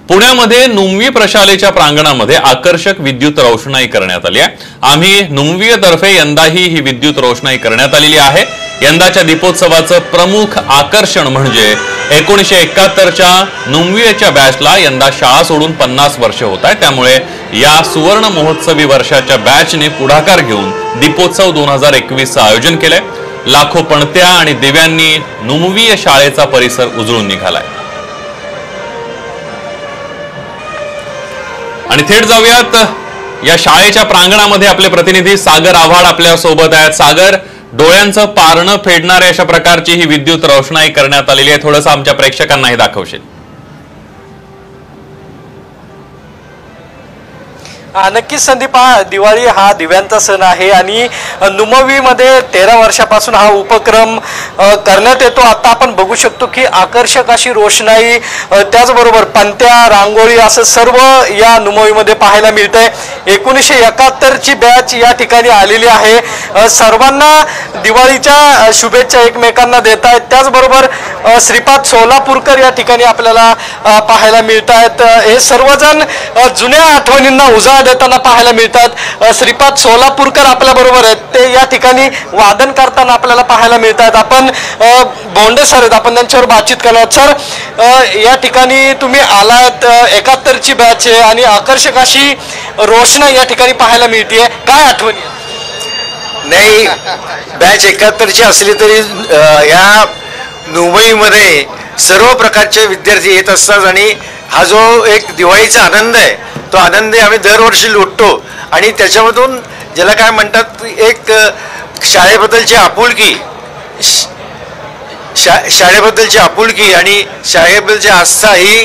पुण्यामध्ये नुमवी प्रशालेच्या प्रांगणामध्ये आकर्षक विद्युत रोषणाई करण्यात आली आहे। आम्ही नुमवीतर्फे यंदाही ही विद्युत रोषणाई करण्यात आलेली आहे। यंदाच्या दीपोत्सवाचं प्रमुख आकर्षण म्हणजे 1971च्या नुमवीच्या बॅचला यंदा शाळा सोडून 50 वर्ष होत आहेत। त्यामुळे या सुवर्ण महोत्सवी वर्षाच्या बॅचने पुढाकार घेऊन दीपोत्सव 2021चं आयोजन केलंय। लाखो पणत्या आणि दिव्यांनी नुमवी शाळेचा परिसर उजळून निघालाय। आणि थेट जाऊयात या शाळेच्या प्रांगणामध्ये आपले प्रतिनिधी सागर आव्हाड आपल्या सोबत आहेत। सागर, डोळ्यांचं पारणं फेडणाऱ्या अशा प्रकारची ही विद्युत रोषणाई करण्यात आलेली आहे, थोडंसं आमच्या प्रेक्षकांनाही दाखवशील? नक्कीच संदीप, दिवाळी हा दिव्यांचा सण आहे आणि नुमवीमध्ये 13 वर्षापासून हा उपक्रम करण्यात येतो। आता आपण बघू शकतो की आकर्षक अशी रोषणाई, त्याचबरोबर पणत्या, रांगोळी असं सर्व या नुमवीमध्ये पाहायला मिळतंय। 1971ची बॅच या ठिकाणी आलेली आहे। सर्वांना दिवाळीच्या शुभेच्छा एकमेकांना देत आहेत। त्याचबरोबर श्रीपाद सोलापूरकर या ठिकाणी आपल्याला पाहायला मिळत आहेत। हे सर्वजण जुन्या आठवणींना उजाळा देताना पाहायला मिळतात। श्रीपाद सोलापूरकर आपल्या बरोबर आहेत, ते या ठिकाणी वादन करताना आपल्याला पाहायला मिळतात। आपण बोंडे सर आहेत, आपण त्यांच्यावर बातचीत करणार। सर, या ठिकाणी तुम्ही आलात, 71ची बॅच आहे आणि आकर्षक अशी रोषणाई या ठिकाणी पाहायला मिळते, काय आठवणी? नाही, बॅच 71ची असली तरी या नुमवीमध्ये सर्व प्रकारचे विद्यार्थी येत असतात आणि हा जो एक दिवाळीचा आनंद आहे तो आनंद आम्ही दरवर्षी लुटतो आणि त्याच्यामधून ज्याला काय म्हणतात, एक शाळेबद्दलची आपुलकी, शाळेबद्दलची आपुलकी आणि शाळेबद्दलची आस्था ही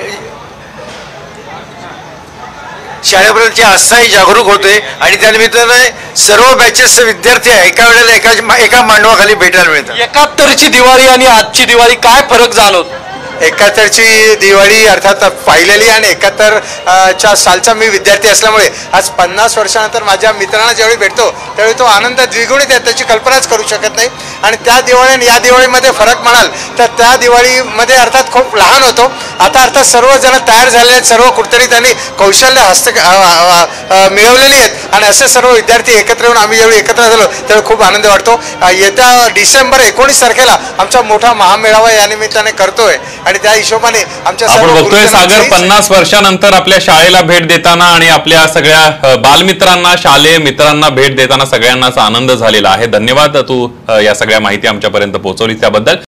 जागरूक होते आणि त्यानिमित्ताने सर्व बॅचेसचे विद्यार्थी एका वेळेला एका मांडवाखाली भेटायला मिळतात। 71ची दिवाळी आणि आजची दिवाळी काय फरक जाणवतो? 71ची दिवाळी अर्थात पाहिलेली आणि 71च्या सालचा मी विद्यार्थी असल्यामुळे आज 50 वर्षानंतर माझ्या मित्रांना ज्यावेळी भेटतो त्यावेळी तो आनंद द्विगुणित आहे, त्याची कल्पनाच करू शकत नाही। आणि त्या दिवाळी आणि या दिवाळीमध्ये फरक म्हणाल तर त्या दिवाळीमध्ये अर्थात खूप लहान होतो, आता अर्थात सर्वजण तयार झालेले आहेत, सर्व कुठेतरी त्यांनी कौशल्य मिळवलेली आहेत आणि असे सर्व विद्यार्थी एकत्र येऊन आम्ही ज्यावेळी एकत्र झालो त्यावेळी खूप आनंद वाटतो। येत्या डिसेंबर 19 तारखेला आमचा मोठा महामेळावा या निमित्ताने करतोय आणि त्या हिशोबाने आमच्या आपण बघतोय सागर, 50 वर्षानंतर आपल्या शाळेला भेट देताना आणि आपल्या सगळ्या बालमित्रांना, शालेय मित्रांना भेट देताना सगळ्यांनाच आनंद झालेला आहे। धन्यवाद, तू या सगळ्या माहिती आमच्यापर्यंत पोहोचवली त्याबद्दल।